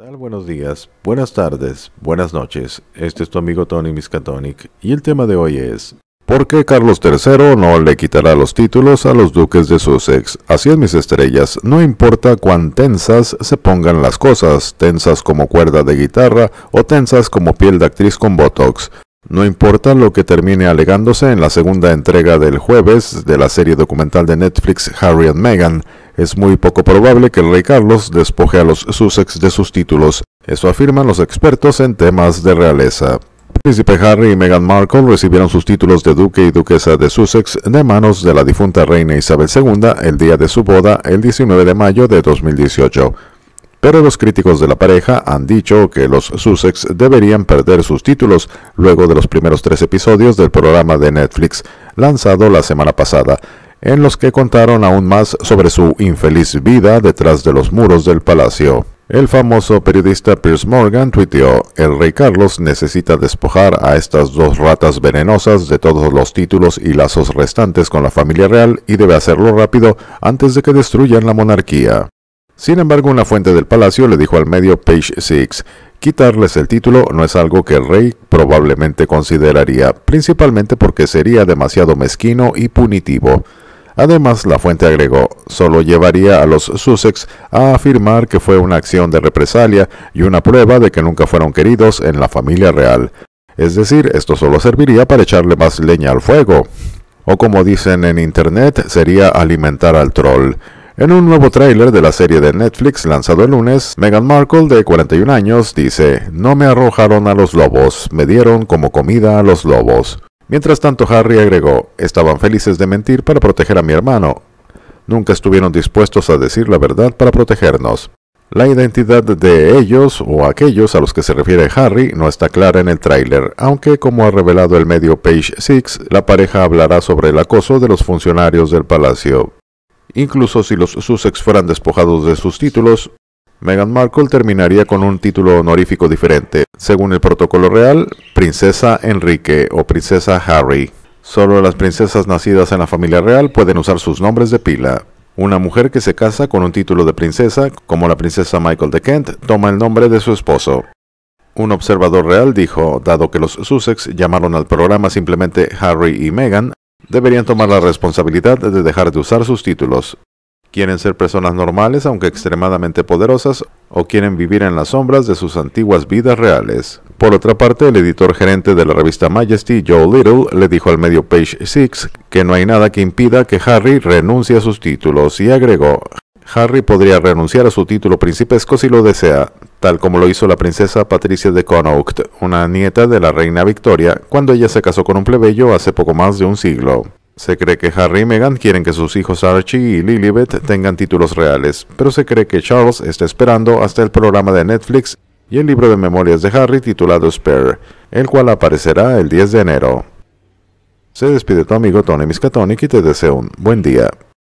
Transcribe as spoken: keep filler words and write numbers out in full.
Tal? Buenos días, buenas tardes, buenas noches. Este es tu amigo Tony Miskatonic y el tema de hoy es ¿por qué Carlos tercero no le quitará los títulos a los duques de Sussex? Así es, mis estrellas, no importa cuán tensas se pongan las cosas, tensas como cuerda de guitarra o tensas como piel de actriz con botox. No importa lo que termine alegándose en la segunda entrega del jueves de la serie documental de Netflix Harry and Meghan, es muy poco probable que el rey Carlos despoje a los Sussex de sus títulos. Eso afirman los expertos en temas de realeza. El príncipe Harry y Meghan Markle recibieron sus títulos de duque y duquesa de Sussex de manos de la difunta reina Isabel segunda el día de su boda, el diecinueve de mayo de dos mil dieciocho. Pero los críticos de la pareja han dicho que los Sussex deberían perder sus títulos luego de los primeros tres episodios del programa de Netflix lanzado la semana pasada, en los que contaron aún más sobre su infeliz vida detrás de los muros del palacio. El famoso periodista Piers Morgan tuiteó: el rey Carlos necesita despojar a estas dos ratas venenosas de todos los títulos y lazos restantes con la familia real y debe hacerlo rápido antes de que destruyan la monarquía. Sin embargo, una fuente del palacio le dijo al medio Page Six: quitarles el título no es algo que el rey probablemente consideraría, principalmente porque sería demasiado mezquino y punitivo. Además, la fuente agregó, solo llevaría a los Sussex a afirmar que fue una acción de represalia y una prueba de que nunca fueron queridos en la familia real. Es decir, esto solo serviría para echarle más leña al fuego. O como dicen en internet, sería alimentar al troll. En un nuevo tráiler de la serie de Netflix lanzado el lunes, Meghan Markle, de cuarenta y un años, dice: no me arrojaron a los lobos, me dieron como comida a los lobos. Mientras tanto, Harry agregó: estaban felices de mentir para proteger a mi hermano. Nunca estuvieron dispuestos a decir la verdad para protegernos. La identidad de ellos o aquellos a los que se refiere Harry no está clara en el tráiler, aunque, como ha revelado el medio Page Six, la pareja hablará sobre el acoso de los funcionarios del palacio. Incluso si los Sussex fueran despojados de sus títulos, Meghan Markle terminaría con un título honorífico diferente. Según el protocolo real, Princesa Enrique o Princesa Harry. Solo las princesas nacidas en la familia real pueden usar sus nombres de pila. Una mujer que se casa con un título de princesa, como la princesa Michael de Kent, toma el nombre de su esposo. Un observador real dijo: dado que los Sussex llamaron al programa simplemente Harry y Meghan, deberían tomar la responsabilidad de dejar de usar sus títulos. ¿Quieren ser personas normales aunque extremadamente poderosas o quieren vivir en las sombras de sus antiguas vidas reales? Por otra parte, el editor gerente de la revista Majesty, Joe Little, le dijo al medio Page Six que no hay nada que impida que Harry renuncie a sus títulos y agregó: Harry podría renunciar a su título principesco si lo desea, tal como lo hizo la princesa Patricia de Connaught, una nieta de la reina Victoria, cuando ella se casó con un plebeyo hace poco más de un siglo. Se cree que Harry y Meghan quieren que sus hijos Archie y Lilibet tengan títulos reales, pero se cree que Charles está esperando hasta el programa de Netflix y el libro de memorias de Harry titulado Spare, el cual aparecerá el diez de enero. Se despide tu amigo Tony Miskatonic y te deseo un buen día.